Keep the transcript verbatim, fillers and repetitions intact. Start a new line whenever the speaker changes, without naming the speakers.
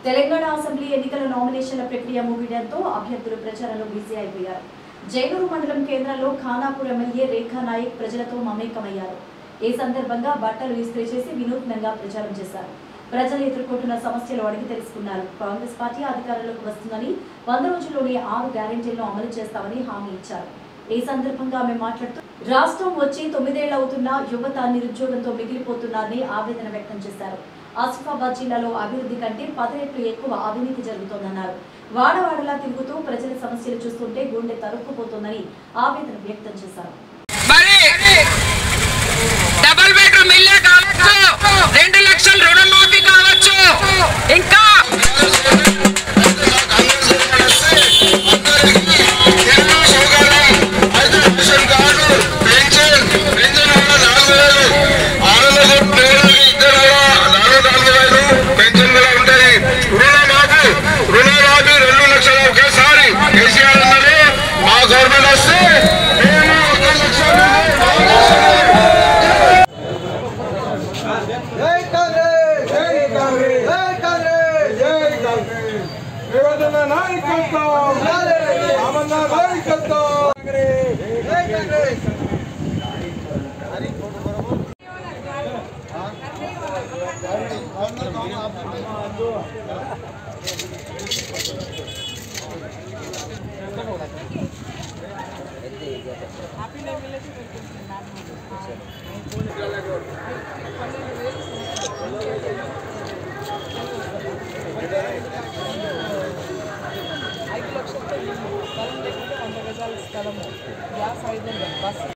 Telangana assembly ఎన్నికల నామినేషన్ల ప్రక్రియ ముగియడంతో అభ్యర్థులు ప్రచారంలో బిజీ అయిపోయారు. జైనూరు మండలం కేంద్రంలో ఖానాపూర్ ఎమ్మెల్యే రేఖా నాయక్ ప్రజలతో మమేకమయ్యారు. ఈ సందర్భంగా బట్టలు ఇస్త్రీ చేసి వినూత్నంగా ప్రచారం చేశారు. ప్రజలు ఎదుర్కొంటున్న సమస్యలు అడిగి తెలుసుకున్నారు. కాంగ్రెస్ పార్టీ అధికారంలోకి వస్తుందని వంద రోజుల్లోనే ఆరు గ్యారెంటీలను అమలు చేస్తామని హామీ ఇచ్చారు. ఈ సందర్భంగా ఆమె మాట్లాడుతూ రాష్ట్రం వచ్చి తొమ్మిదేళ్లు అవుతున్న యువత నిరుద్యోగంతో మిగిలిపోతున్నారని ఆవేదన వ్యక్తం చేశారు. ఆసిఫాబాద్ జిల్లాలో అభివృద్ధి కంటే పది రెట్లు ఎక్కువ అవినీతి జరుగుతోందన్నారు. వాడవాడలా తిరుగుతూ ప్రజల సమస్యలు చూస్తుంటే గుండె తరుక్కుపోతోందని ఆవేదన వ్యక్తం చేశారు.
రెండు లక్షల రుణమాఫీ కావచ్చు, ఇంకా
ఐదు లక్షలతో వంద గజాల స్థలము గ్యాస్ ఐదు వందలు బస్